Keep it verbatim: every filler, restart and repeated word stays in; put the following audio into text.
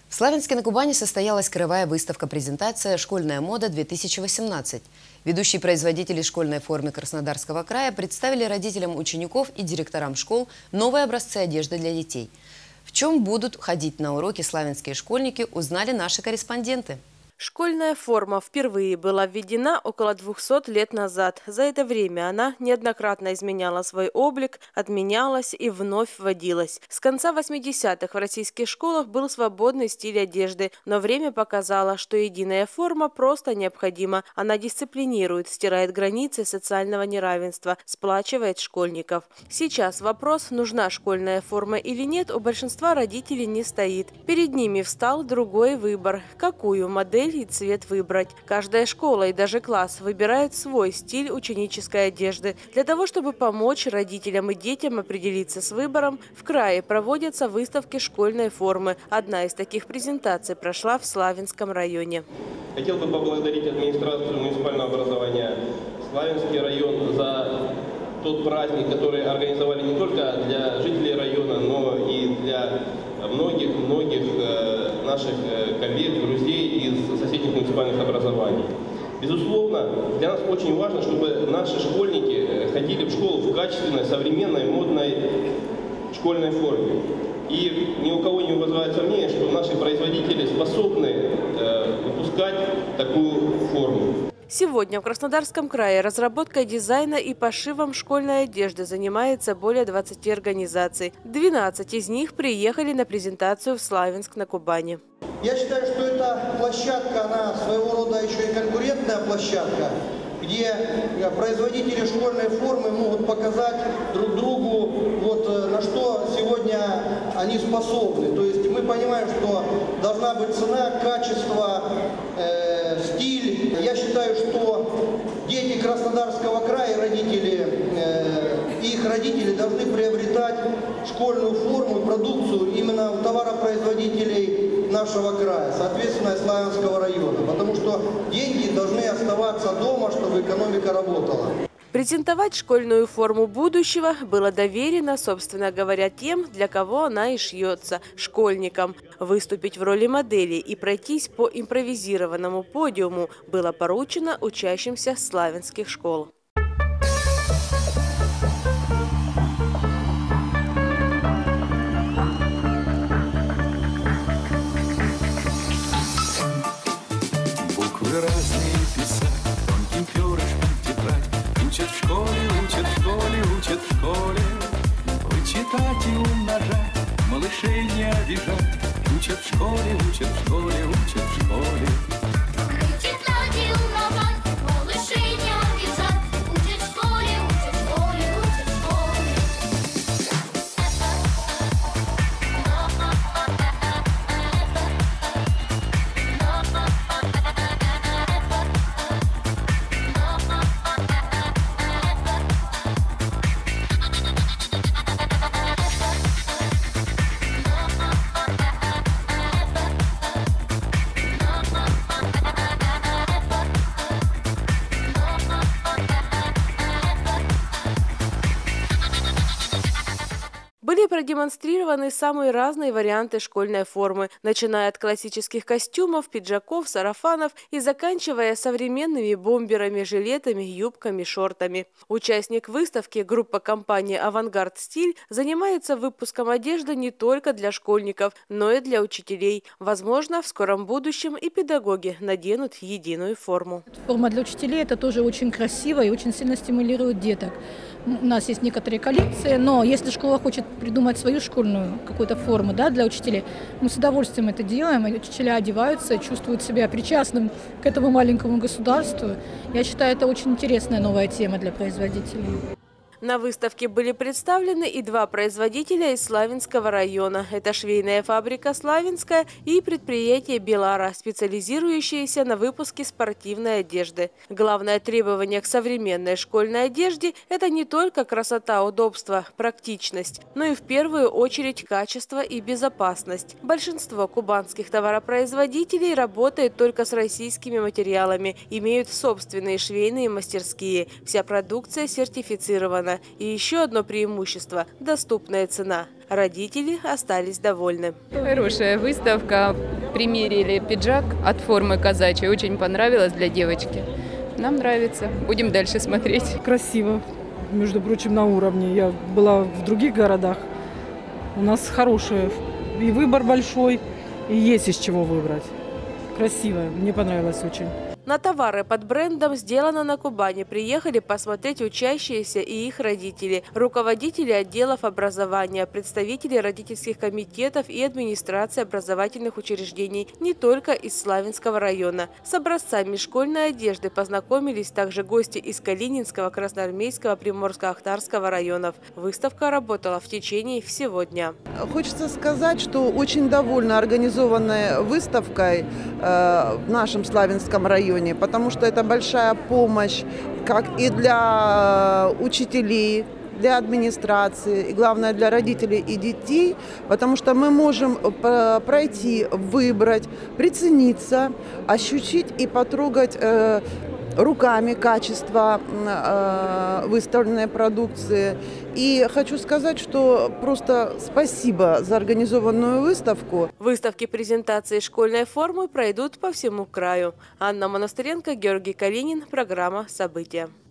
В Славянске на Кубани состоялась краевая выставка-презентация «Школьная мода-две тысячи восемнадцать». Ведущие производители школьной формы Краснодарского края представили родителям учеников и директорам школ новые образцы одежды для детей. В чем будут ходить на уроки славянские школьники, узнали наши корреспонденты. Школьная форма впервые была введена около двухсот лет назад. За это время она неоднократно изменяла свой облик, отменялась и вновь вводилась. С конца восьмидесятых в российских школах был свободный стиль одежды, но время показало, что единая форма просто необходима. Она дисциплинирует, стирает границы социального неравенства, сплачивает школьников. Сейчас вопрос, нужна школьная форма или нет, у большинства родителей не стоит. Перед ними встал другой выбор – какую модель и цвет выбрать. Каждая школа и даже класс выбирает свой стиль ученической одежды. Для того, чтобы помочь родителям и детям определиться с выбором, в крае проводятся выставки школьной формы. Одна из таких презентаций прошла в Славянском районе. Хотел бы поблагодарить администрацию муниципального образования Славянский район за тот праздник, который организовали не только для жителей района, но и для многих-многих наших коллег, друзей из соседних муниципальных образований. Безусловно, для нас очень важно, чтобы наши школьники ходили в школу в качественной, современной, модной школьной форме. И ни у кого не вызывает сомнения, что наши производители способны выпускать такую форму. Сегодня в Краснодарском крае разработкой дизайна и пошивом школьной одежды занимается более двадцати организаций. двенадцать из них приехали на презентацию в Славянск на Кубани. Я считаю, что эта площадка, она своего рода еще и конкурентная площадка, где производители школьной формы могут показать друг другу, вот, на что сегодня они способны. То есть мы понимаем, что должна быть цена, качество, э, стиль. Я считаю, что дети Краснодарского края, родители, э, их родители должны приобретать школьную форму и продукцию именно у товаропроизводителей нашего края, соответственно, Славянского района. Потому что деньги должны оставаться дома, чтобы экономика работала. Презентовать школьную форму будущего было доверено, собственно говоря, тем, для кого она и шьется – школьникам. Выступить в роли модели и пройтись по импровизированному подиуму было поручено учащимся славянских школ. Буквы разные писать, тонким перышком тетрадь. Учат в школе, учат в школе, учат в школе. Вычитать и умножать, малышей не обижать. Учат в школе, учат в школе, учат в школе. Вычитать и умножать, малышей не обижать. Учат в школе, учат в школе, учат в школе. Были продемонстрированы самые разные варианты школьной формы, начиная от классических костюмов, пиджаков, сарафанов и заканчивая современными бомберами, жилетами, юбками, шортами. Участник выставки, группа компании «Авангард Стиль», занимается выпуском одежды не только для школьников, но и для учителей. Возможно, в скором будущем и педагоги наденут единую форму. Форма для учителей – это тоже очень красиво и очень сильно стимулирует деток. У нас есть некоторые коллекции, но если школа хочет придумать свою школьную какую-то форму, да, для учителей, мы с удовольствием это делаем, и учителя одеваются, чувствуют себя причастным к этому маленькому государству. Я считаю, это очень интересная новая тема для производителей. На выставке были представлены и два производителя из Славянского района. Это швейная фабрика «Славянская» и предприятие «Белара», специализирующиеся на выпуске спортивной одежды. Главное требование к современной школьной одежде – это не только красота, удобство, практичность, но и в первую очередь качество и безопасность. Большинство кубанских товаропроизводителей работает только с российскими материалами, имеют собственные швейные мастерские. Вся продукция сертифицирована. организована. И еще одно преимущество – доступная цена. Родители остались довольны. Хорошая выставка. Примерили пиджак от формы казачьей. Очень понравилось для девочки. Нам нравится. Будем дальше смотреть. Красиво. Между прочим, на уровне. Я была в других городах. У нас хороший и выбор большой, и есть из чего выбрать. Красиво. Мне понравилось очень. На товары под брендом «Сделано на Кубани» приехали посмотреть учащиеся и их родители, руководители отделов образования, представители родительских комитетов и администрации образовательных учреждений не только из Славянского района. С образцами школьной одежды познакомились также гости из Калининского, Красноармейского, Приморско-Ахтарского районов. Выставка работала в течение всего дня. Хочется сказать, что очень довольна организованной выставкой э, в нашем Славянском районе, потому что это большая помощь как и для учителей, для администрации, и главное для родителей и детей, потому что мы можем пройти, выбрать, прицениться, ощутить и потрогать э, руками качество э, выставленной продукции. И хочу сказать, что просто спасибо за организованную выставку. Выставки презентации школьной формы пройдут по всему краю. Анна Монастыренко, Георгий Калинин. Программа «События».